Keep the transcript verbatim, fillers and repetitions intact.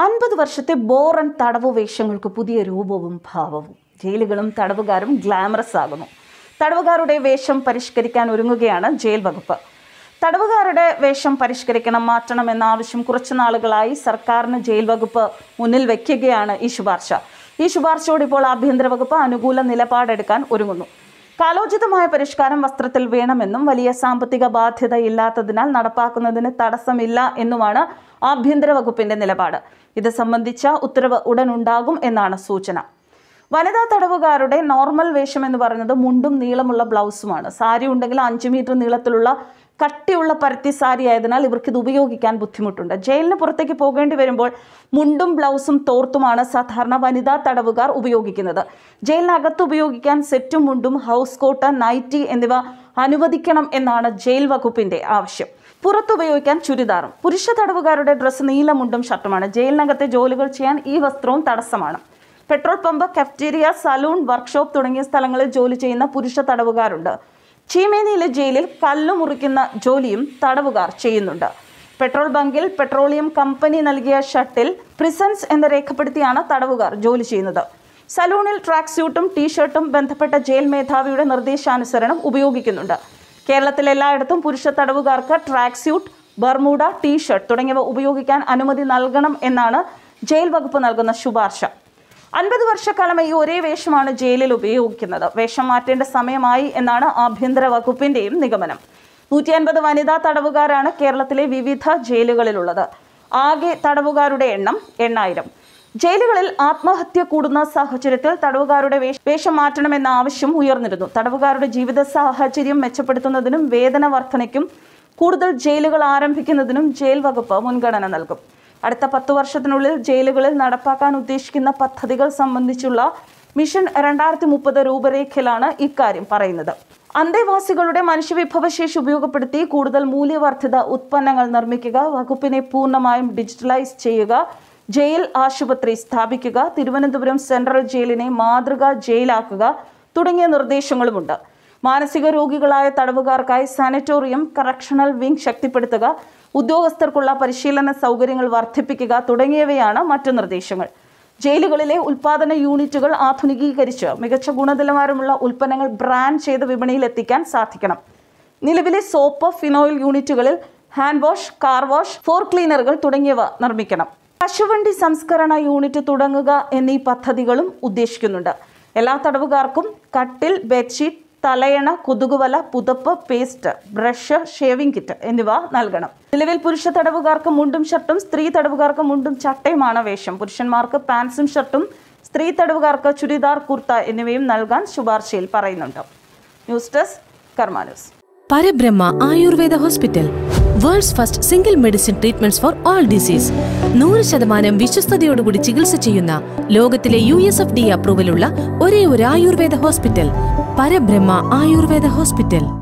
അൻപത് വർഷത്തെ ബോറൻ തടവു വേഷങ്ങൾക്ക് പുതിയ രൂപവും ഭാവവും. ജയിലുകളും തടവുകാരും ഗ്ലാമറസ് ആകുന്നു. തടവുകാരുടെ വേഷം പരിഷ്കരിക്കാൻ ഒരുങ്ങുകയാണ് ജയിൽ വകുപ്പ്. തടവുകാരുടെ വേഷം പരിഷ്കരിക്കണം, മാറ്റണം എന്ന ആവശ്യം കുറച്ചു നാളുകളായി സർക്കാരിന് ജയിൽ വകുപ്പ് മുന്നിൽ വയ്ക്കുകയാണ് ഈ ശുപാർശ. ഈ ശുപാർശയോട് ഇപ്പോൾ ആഭ്യന്തര വകുപ്പ് അനുകൂല നിലപാടെടുക്കാൻ ഒരുങ്ങുന്നു. കാലോചിതമായ പരിഷ്കാരം വസ്ത്രത്തിൽ വേണമെന്നും വലിയ സാമ്പത്തിക ബാധ്യത ഇല്ലാത്തതിനാൽ നടപ്പാക്കുന്നതിന് തടസ്സമില്ല എന്നുമാണ് ആഭ്യന്തര വകുപ്പിന്റെ നിലപാട്. ഇത് സംബന്ധിച്ച ഉത്തരവ് ഉടൻ ഉണ്ടാകും എന്നാണ് സൂചന. വനിതാ തടവുകാരുടെ നോർമൽ വേഷം എന്ന് പറയുന്നത് മുണ്ടും നീളമുള്ള ബ്ലൗസുമാണ്. സാരി ഉണ്ടെങ്കിൽ അഞ്ചു മീറ്റർ നീളത്തിലുള്ള കട്ടിയുള്ള പരുത്തി സാരി ആയതിനാൽ ഇവർക്ക് ഇത് ഉപയോഗിക്കാൻ ബുദ്ധിമുട്ടുണ്ട്. ജയിലിന് പുറത്തേക്ക് പോകേണ്ടി വരുമ്പോൾ മുണ്ടും ബ്ലൗസും തോർത്തുമാണ് സാധാരണ വനിതാ തടവുകാർ ഉപയോഗിക്കുന്നത്. ജയിലിനകത്ത് ഉപയോഗിക്കാൻ സെറ്റും മുണ്ടും, ഹൗസ് കോട്ട്, നൈറ്റി എന്നിവ അനുവദിക്കണം എന്നാണ് ജയിൽ വകുപ്പിന്റെ ആവശ്യം. പുറത്തുപയോഗിക്കാൻ ചുരിദാറും. പുരുഷ തടവുകാരുടെ ഡ്രസ്സ് നീലമുണ്ടും ഷർട്ടുമാണ്. ജയിലിനകത്തെ ജോലികൾ ചെയ്യാൻ ഈ വസ്ത്രവും തടസ്സമാണ്. Petrol pump, cafeteria, saloon, workshop തുടങ്ങിയ സ്ഥലങ്ങളിൽ ജോലി ചെയ്യുന്ന പുരുഷ തടവുകാരുണ്ട്. ചീമേനിയിലെ ജയിലിൽ കല്ലു മുറിക്കുന്ന ജോലിയും തടവുകാർ ചെയ്യുന്നുണ്ട്. പെട്രോൾ ബങ്കിൽ പെട്രോളിയം കമ്പനി നൽകിയ ഷട്ടിൽ പ്രിസൻസ് എന്ന് രേഖപ്പെടുത്തിയാണ് തടവുകാർ ജോലി ചെയ്യുന്നത്. സലൂണിൽ ട്രാക്ക് സ്യൂട്ടും ടീഷർട്ടും ബന്ധപ്പെട്ട ജയിൽ മേധാവിയുടെ നിർദ്ദേശാനുസരണം ഉപയോഗിക്കുന്നുണ്ട്. കേരളത്തിൽ എല്ലായിടത്തും പുരുഷ തടവുകാർക്ക് ട്രാക്ക് സ്യൂട്ട്, ബർമൂഡ, ടീഷർട്ട് തുടങ്ങിയവ ഉപയോഗിക്കാൻ അനുമതി നൽകണം എന്നാണ് ജയിൽ വകുപ്പ് നൽകുന്ന ശുപാർശ. അൻപത് വർഷക്കാലമായി ഒരേ വേഷമാണ് ജയിലിൽ ഉപയോഗിക്കുന്നത്. വേഷം മാറ്റേണ്ട സമയമായി എന്നാണ് ആഭ്യന്തര വകുപ്പിന്റെയും നിഗമനം. നൂറ്റി അൻപത് വനിതാ തടവുകാരാണ് കേരളത്തിലെ വിവിധ ജയിലുകളിലുള്ളത്. ആകെ തടവുകാരുടെ എണ്ണം എണ്ണായിരം. ജയിലുകളിൽ ആത്മഹത്യ കൂടുന്ന സാഹചര്യത്തിൽ തടവുകാരുടെ വേഷം മാറ്റണമെന്ന ആവശ്യം ഉയർന്നിരുന്നു. തടവുകാരുടെ ജീവിത സാഹചര്യം മെച്ചപ്പെടുത്തുന്നതിനും വേതന വർധനയ്ക്കും കൂടുതൽ ജയിലുകൾ ആരംഭിക്കുന്നതിനും ജയിൽ വകുപ്പ് മുൻഗണന നൽകും. അടുത്ത പത്തു വർഷത്തിനുള്ളിൽ ജയിലുകളിൽ നടപ്പാക്കാൻ ഉദ്ദേശിക്കുന്ന പദ്ധതികൾ സംബന്ധിച്ചുള്ള മിഷൻ രണ്ടായിരത്തി മുപ്പത് രൂപരേഖയിലാണ് ഇക്കാര്യം പറയുന്നത്. അന്തേവാസികളുടെ മനുഷ്യവിഭവശേഷി ഉപയോഗപ്പെടുത്തി കൂടുതൽ മൂല്യവർദ്ധിത ഉത്പന്നങ്ങൾ നിർമ്മിക്കുക, വകുപ്പിനെ പൂർണ്ണമായും ഡിജിറ്റലൈസ് ചെയ്യുക, ജയിൽ ആശുപത്രി സ്ഥാപിക്കുക, തിരുവനന്തപുരം സെൻട്രൽ ജയിലിനെ മാതൃകാ ജയിലാക്കുക തുടങ്ങിയ നിർദ്ദേശങ്ങളുമുണ്ട്. മാനസിക രോഗികളായ തടവുകാർക്കായി സാനിറ്റോറിയം, കറക്ഷണൽ വിംഗ് ശക്തിപ്പെടുത്തുക, ഉദ്യോഗസ്ഥർക്കുള്ള പരിശീലന സൗകര്യങ്ങൾ വർദ്ധിപ്പിക്കുക തുടങ്ങിയവയാണ് മറ്റു നിർദ്ദേശങ്ങൾ. ജയിലുകളിലെ ഉൽപാദന യൂണിറ്റുകൾ ആധുനികീകരിച്ച് മികച്ച ഗുണനിലവാരമുള്ള ഉൽപ്പന്നങ്ങൾ ബ്രാൻഡ് ചെയ്ത് വിപണിയിൽ എത്തിക്കാൻ സാധിക്കണം. നിലവിലെ സോപ്പ്, ഫിനോയിൽ യൂണിറ്റുകളിൽ hand wash, car wash, floor ക്ലീനറുകൾ തുടങ്ങിയവ നിർമ്മിക്കണം. കശുവണ്ടി സംസ്കരണ യൂണിറ്റ് തുടങ്ങുക എന്നീ പദ്ധതികളും ഉദ്ദേശിക്കുന്നുണ്ട്. എല്ലാ തടവുകാർക്കും കട്ടിൽ, ബെഡ്ഷീറ്റ്, തലയണ, കൊതുകുവല, പുതപ്പ്, പേസ്റ്റ്, ബ്രഷ്, ഷേവിംഗ് കിറ്റ് എന്നിവ നൽകണം. നിലവിൽ പുരുഷ തടവുകാർക്ക് മുണ്ടും ഷർട്ടും, സ്ത്രീ തടവുകാർക്ക് മുണ്ടും ചട്ടയുമാണ് വേഷം. പുരുഷന്മാർക്ക് പാൻസും ഷർട്ടും, സ്ത്രീ തടവുകാർക്ക് ചുരിദാർ, കുർത്ത എന്നിവയും നൽകാൻ ശുപാർശയിൽ പറയുന്നുണ്ട്. News desk Karma news. Parabrahma Ayurveda hospital, world's first single medicine treatments for all disease. നൂറ് ശതമാനം വിശ്വസ്തയോടുകൂടി ചികിത്സ ചെയ്യുന്ന ലോകത്തിലെ യു എസ് എഫ് ഡി അപ്രൂവലുള്ള ഒരേ ഒരു ആയുർവേദ ഹോസ്പിറ്റൽ പരബ്രഹ്മ ആയുർവേദ ഹോസ്പിറ്റൽ.